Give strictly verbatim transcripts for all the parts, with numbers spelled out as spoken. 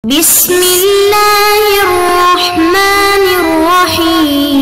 بسم اللہ الرحمن الرحیم۔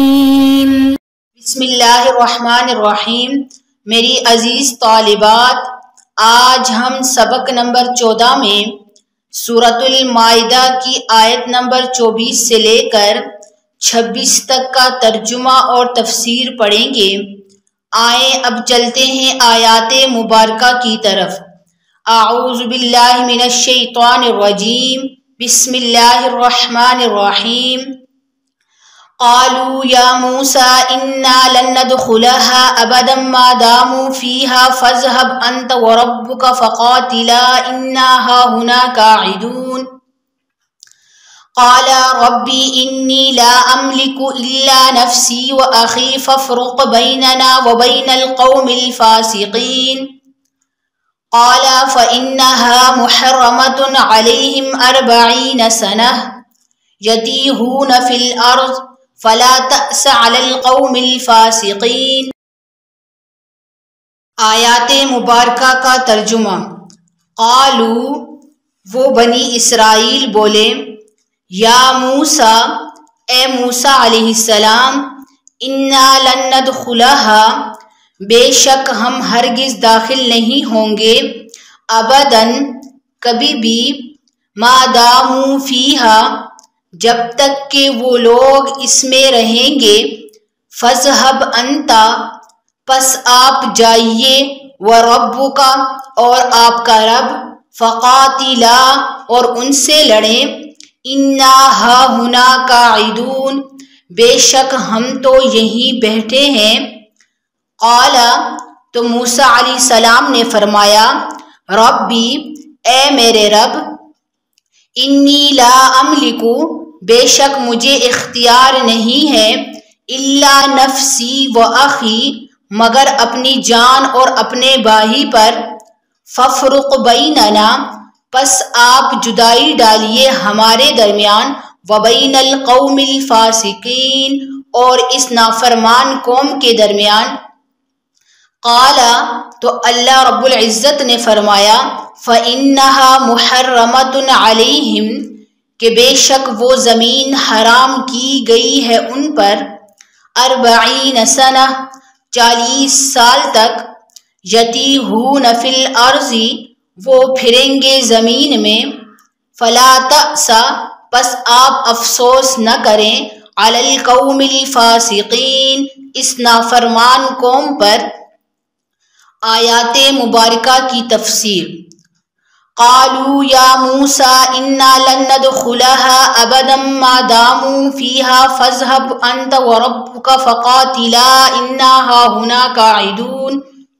بسم اللہ الرحمن الرحیم۔ میری عزیز طالبات، آج ہم سبق نمبر چودہ میں سورۃ المائدہ کی آیت نمبر چوبیس سے لے کر چھبیس تک کا ترجمہ اور تفسیر پڑھیں گے۔ آئیں اب چلتے ہیں آیات مبارکہ کی طرف۔ اعوذ باللہ من الشیطان الرجیم، بسم اللہ الرحمن الرحیم۔ قالوا یا موسیٰ انا لن ندخلها ابدا ما داموا فیها فاذهب انت وربک فقاتلا انا ہاہنا قاعدون۔ قال ربی انی لا املک الا نفسی واخی فافرق بیننا وبین القوم الفاسقین۔ قال فإنها محرمة عليهم أربعين سنة يتيهون في الأرض فلا تأس على القوم الفاسقين۔ آیات مبارکہ کا ترجمہ۔ قالوا، وہ بنی اسرائیل بولے، یا موسیٰ، اے موسیٰ علیہ السلام، انا لن ندخلها، بے شک ہم ہرگز داخل نہیں ہوں گے، ابداً، کبھی بھی، ما داموا فیہا، جب تک کہ وہ لوگ اس میں رہیں گے، فاذھب انتا، پس آپ جائیے، وربک، اور آپ کا رب، فقاتلا، اور ان سے لڑیں، انا ہاہنا قاعدون، بے شک ہم تو یہیں بیٹھے ہیں۔ قال، تو موسیٰ علیہ السلام نے فرمایا، ربی، اے میرے رب، انی لا املک، بے شک مجھے اختیار نہیں ہے، الا نفسی و اخی، مگر اپنی جان اور اپنے بھائی پر، فافرق بیننا، پس آپ جدائی ڈالیے ہمارے درمیان، وبین القوم الفاسقین، اور اس نافرمان قوم کے درمیان۔ قال، تو اللہ رب العزت نے فرمایا، فإنها محرمة علیہم، کہ بے شک وہ زمین حرام کی گئی ہے ان پر، اربعین سنہ، چالیس سال تک، یتیہون فی الارض، وہ پھریں گے زمین میں، فلا تأس، پس آپ افسوس نہ کریں، علی القوم الفاسقین، اس نافرمان قوم پر۔ آیات مبارکہ کی تفسیر۔ قالوا یا موسیٰ انا لن ندخلها ابدا ما داموا فیہا فاذھب انت وربک فقاتلا انا ہاہنا قاعدون،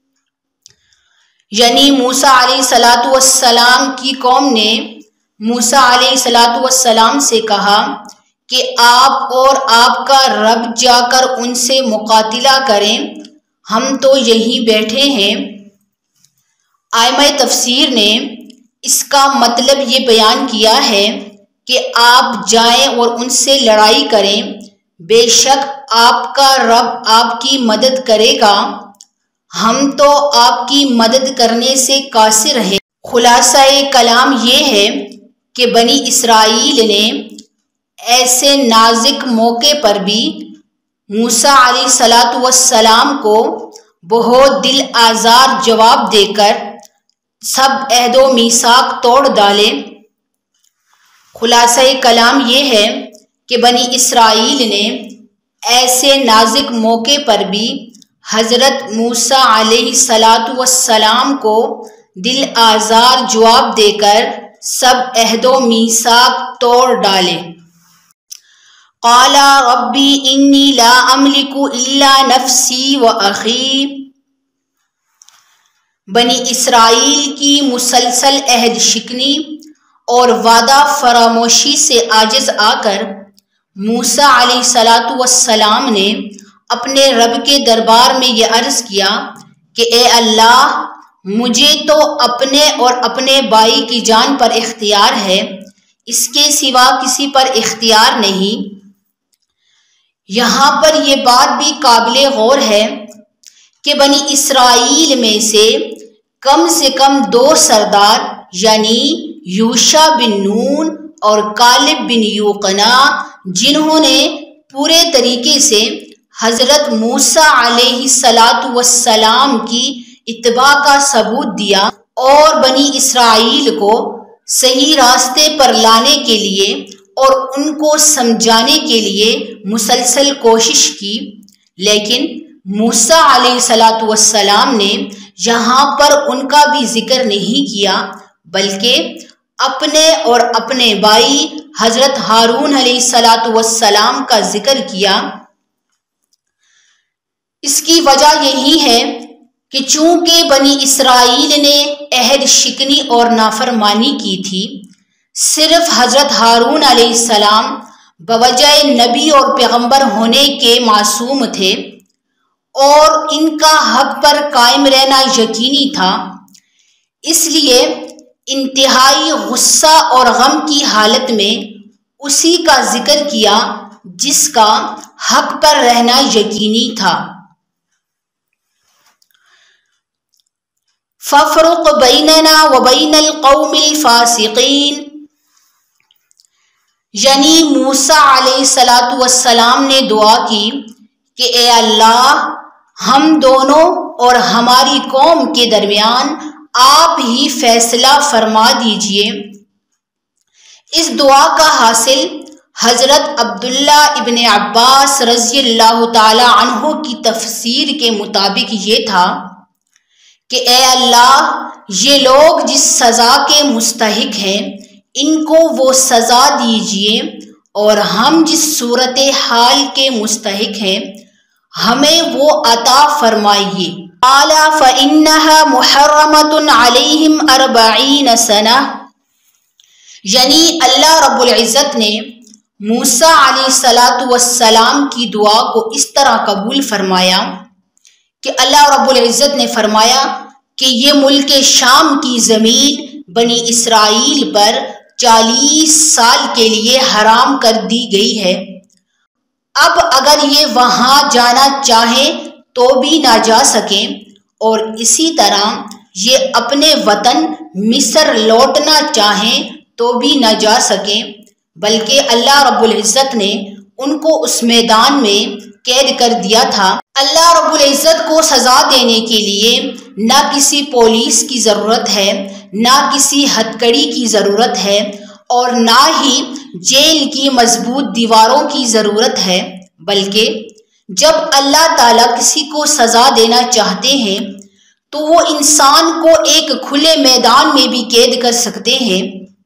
یعنی موسیٰ علیہ الصلاۃ والسلام کی قوم نے موسیٰ علیہ الصلاۃ والسلام سے کہا کہ آپ اور آپ کا رب جا کر ان سے مقاتلہ کریں، ہم تو یہیں بیٹھے ہیں۔ ائمہ تفسیر نے اس کا مطلب یہ بیان کیا ہے کہ آپ جائیں اور ان سے لڑائی کریں، بے شک آپ کا رب آپ کی مدد کرے گا، ہم تو آپ کی مدد کرنے سے قاصر ہیں۔ خلاصہ کلام یہ ہے کہ بنی اسرائیل نے ایسے نازک موقع پر بھی موسیٰ علیہ الصلاۃ والسلام کو بہت دل آزار جواب دے کر سب عہد و میثاق توڑ ڈالے۔ خلاصہ کلام یہ ہے کہ بنی اسرائیل نے ایسے نازک موقع پر بھی حضرت موسیٰ علیہ الصلاۃ والسلام کو دل آزار جواب دے کر سب عہد و میثاق توڑ ڈالے۔ قال ربی انی لا املک الا نفسی و اخی، بنی اسرائیل کی مسلسل عہد شکنی اور وعدہ فراموشی سے عاجز آ کر موسیٰ علیہ الصلاۃ والسلام نے اپنے رب کے دربار میں یہ عرض کیا کہ اے اللہ، مجھے تو اپنے اور اپنے بھائی کی جان پر اختیار ہے، اس کے سوا کسی پر اختیار نہیں۔ یہاں پر یہ بات بھی قابل غور ہے کہ بنی اسرائیل میں سے کم سے کم دو سردار یعنی یوشع بن نون اور کالب بن یوقنا، جنہوں نے پورے طریقے سے حضرت موسیٰ علیہ الصلاۃ والسلام کی اتباع کا ثبوت دیا اور بنی اسرائیل کو صحیح راستے پر لانے کے لیے اور ان کو سمجھانے کے لیے مسلسل کوشش کی، لیکن موسیٰ علیہ الصلاۃ والسلام نے یہاں پر ان کا بھی ذکر نہیں کیا، بلکہ اپنے اور اپنے بھائی حضرت ہارون علیہ الصلاۃ والسلام کا ذکر کیا۔ اس کی وجہ یہی ہے کہ چونکہ بنی اسرائیل نے عہد شکنی اور نافرمانی کی تھی، صرف حضرت ہارون علیہ السلام بوجہ نبی اور پیغمبر ہونے کے معصوم تھے اور ان کا حق پر قائم رہنا یقینی تھا، اس لیے انتہائی غصہ اور غم کی حالت میں اسی کا ذکر کیا جس کا حق پر رہنا یقینی تھا۔ فَافْرُقْ بَيْنَنَا وَبَيْنَ الْقَوْمِ الْفَاسِقِينَ، یعنی موسیٰ علیہ الصلاۃ والسلام نے دعا کی کہ اے اللہ، ہم دونوں اور ہماری قوم کے درمیان آپ ہی فیصلہ فرما دیجئے۔ اس دعا کا حاصل حضرت عبداللہ ابن عباس رضی اللہ تعالی عنہ کی تفسیر کے مطابق یہ تھا کہ اے اللہ، یہ لوگ جس سزا کے مستحق ہیں ان کو وہ سزا دیجئے، اور ہم جس صورت حال کے مستحق ہیں ہمیں وہ عطا فرمائیے۔ قال فإنها محرمة عليهم أربعين سنة، یعنی اللہ رب العزت نے موسیٰ علیہ الصلاۃ والسلام کی دعا کو اس طرح قبول فرمایا کہ اللہ رب العزت نے فرمایا کہ یہ ملک شام کی زمین بنی اسرائیل پر چالیس سال کے لیے حرام کر دی گئی ہے، اب اگر یہ وہاں جانا چاہیں تو بھی نہ جا سکیں، اور اسی طرح یہ اپنے وطن مصر لوٹنا چاہیں تو بھی نہ جا سکیں، بلکہ اللہ رب العزت نے ان کو اس میدان میں قید کر دیا تھا۔ اللہ رب العزت کو سزا دینے کے لیے نہ کسی پولیس کی ضرورت ہے، نہ کسی ہتھکڑی کی ضرورت ہے، اور نہ ہی جیل کی مضبوط دیواروں کی ضرورت ہے، بلکہ جب اللہ تعالیٰ کسی کو سزا دینا چاہتے ہیں تو وہ انسان کو ایک کھلے میدان میں بھی قید کر سکتے ہیں۔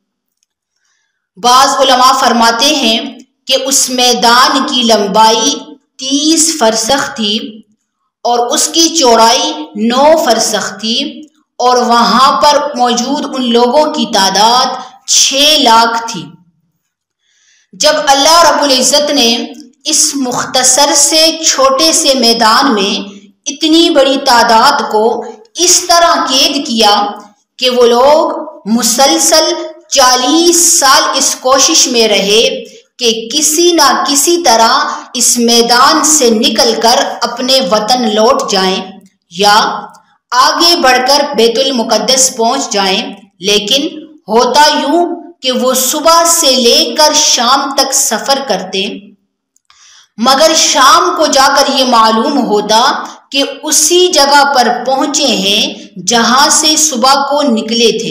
بعض علماء فرماتے ہیں کہ اس میدان کی لمبائی تیس فرسخ تھی اور اس کی چوڑائی نو فرسخ تھی، اور وہاں پر موجود ان لوگوں کی تعداد چھ لاکھ تھی۔ جب اللہ رب العزت نے اس مختصر سے چھوٹے سے میدان میں اتنی بڑی تعداد کو اس طرح قید کیا کہ وہ لوگ مسلسل چالیس سال اس کوشش میں رہے کہ کسی نہ کسی طرح اس میدان سے نکل کر اپنے وطن لوٹ جائیں یا آگے بڑھ کر بیت المقدس پہنچ جائیں، لیکن ہوتا یوں کہ وہ صبح سے لے کر شام تک سفر کرتے، مگر شام کو جا کر یہ معلوم ہوتا کہ اسی جگہ پر پہنچے ہیں جہاں سے صبح کو نکلے تھے۔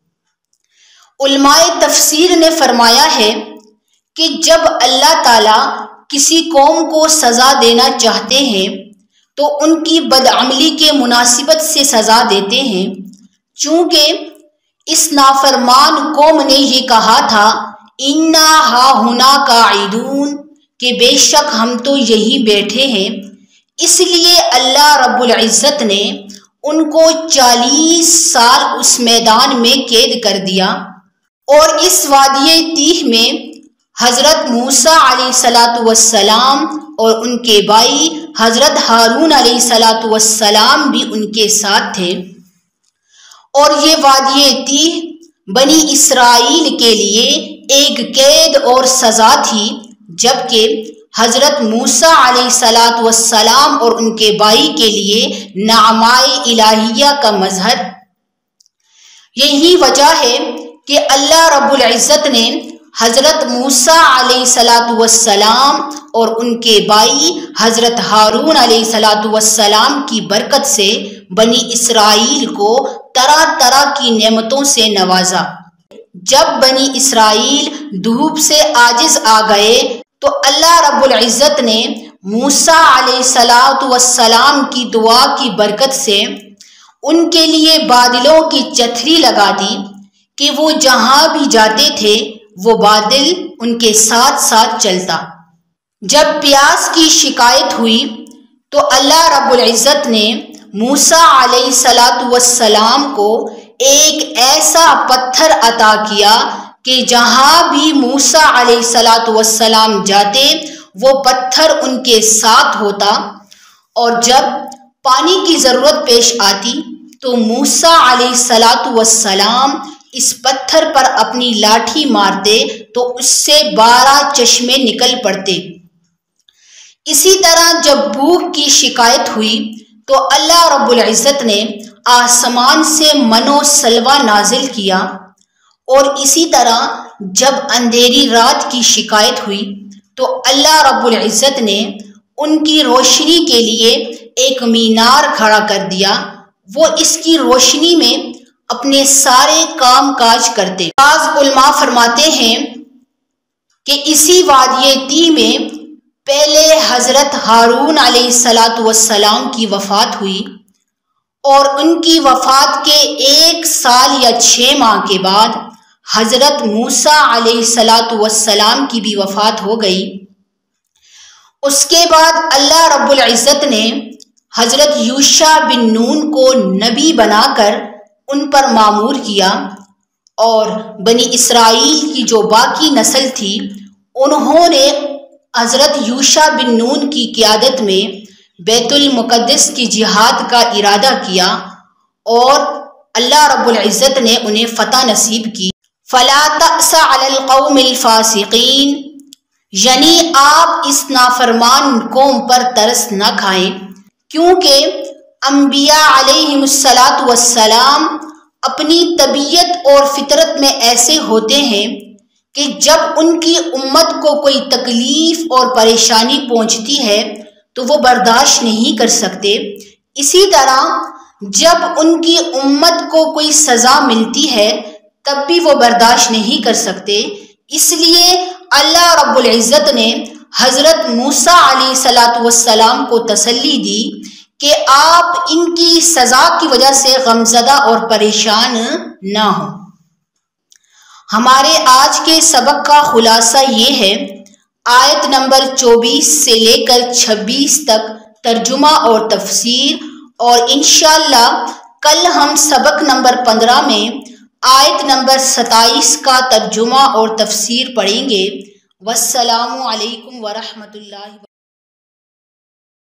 علماء تفسیر نے فرمایا ہے کہ جب اللہ تعالیٰ کسی قوم کو سزا دینا چاہتے ہیں تو ان کی بدعملی کے مناسبت سے سزا دیتے ہیں، چونکہ اس نافرمان قوم نے یہ کہا تھا اِنَّا ہَاہُنَا قَاعِدُونَ، کہ بے شک ہم تو یہی بیٹھے ہیں، اس لیے اللہ رب العزت نے ان کو چالیس سال اس میدان میں قید کر دیا۔ اور اس وادی تیہ میں حضرت موسیٰ علیہ الصلاۃ والسلام اور ان کے بھائی حضرت ہارون علیہ الصلاۃ والسلام بھی ان کے ساتھ تھے، اور یہ وادی تیہ بنی اسرائیل کے لیے ایک قید اور سزا تھی، جبکہ حضرت موسیٰ علیہ الصلاۃ والسلام اور ان کے بھائی کے لیے نعمائے الہیہ کا مظہر۔ یہی وجہ ہے کہ اللہ رب العزت نے حضرت موسیٰ علیہ الصلاۃ والسلام اور ان کے بھائی حضرت ہارون علیہ الصلاۃ والسلام کی برکت سے بنی اسرائیل کو طرح طرح کی نعمتوں سے نوازا۔ جب بنی اسرائیل دھوپ سے عاجز آ گئے تو اللہ رب العزت نے موسیٰ علیہ الصلاۃ والسلام کی دعا کی برکت سے ان کے لیے بادلوں کی چتھری لگا دی کہ وہ جہاں بھی جاتے تھے وہ بادل ان کے ساتھ ساتھ چلتا۔ جب پیاس کی شکایت ہوئی تو اللہ رب العزت نے موسیٰ علیہ الصلاۃ والسلام کو ایک ایسا پتھر عطا کیا کہ جہاں بھی موسیٰ علیہ الصلاۃ والسلام جاتے وہ پتھر ان کے ساتھ ہوتا، اور جب پانی کی ضرورت پیش آتی تو موسیٰ علیہ الصلاۃ والسلام اس پتھر پر اپنی لاٹھی مارتے تو اس سے بارہ چشمے نکل پڑتے۔ اسی طرح جب بھوک کی شکایت ہوئی تو اللہ رب العزت نے آسمان سے من و سلوہ نازل کیا، اور اسی طرح جب اندھیری رات کی شکایت ہوئی تو اللہ رب العزت نے ان کی روشنی کے لیے ایک مینار کھڑا کر دیا، وہ اس کی روشنی میں اپنے سارے کام کاج کرتے۔ بعض علماء فرماتے ہیں کہ اسی وادی طی میں پہلے حضرت ہارون علیہ الصلاۃ والسلام کی وفات ہوئی، اور ان کی وفات کے ایک سال یا چھ ماہ کے بعد حضرت موسیٰ علیہ الصلاۃ والسلام کی بھی وفات ہو گئی۔ اس کے بعد اللہ رب العزت نے حضرت یوشع بن نون کو نبی بنا کر ان پر مامور کیا، اور بنی اسرائیل کی جو باقی نسل تھی انہوں نے حضرت یوشع بن نون کی قیادت میں بیت المقدس کی جہاد کا ارادہ کیا، اور اللہ رب العزت نے انہیں فتح نصیب کی۔ فلا تأس علی القوم الفاسقین، یعنی آپ اس نافرمان قوم پر ترس نہ کھائیں، کیونکہ انبیاء علیہم الصلاۃ والسلام اپنی طبیعت اور فطرت میں ایسے ہوتے ہیں کہ جب ان کی امت کو کوئی تکلیف اور پریشانی پہنچتی ہے تو وہ برداشت نہیں کر سکتے، اسی طرح جب ان کی امت کو کوئی سزا ملتی ہے تب بھی وہ برداشت نہیں کر سکتے۔ اس لیے اللہ رب العزت نے حضرت موسیٰ علیہ الصلاۃ والسلام کو تسلی دی کہ آپ ان کی سزا کی وجہ سے غمزدہ اور پریشان نہ ہوں۔ ہمارے آج کے سبق کا خلاصہ یہ ہے، آیت نمبر چوبیس سے لے کر چھبیس تک ترجمہ اور تفسیر، اور انشاءاللہ کل ہم سبق نمبر پندرہ میں آیت نمبر ستائیس کا ترجمہ اور تفسیر پڑھیں گے۔ والسلام علیکم ورحمۃ اللہ وبرکاتہ۔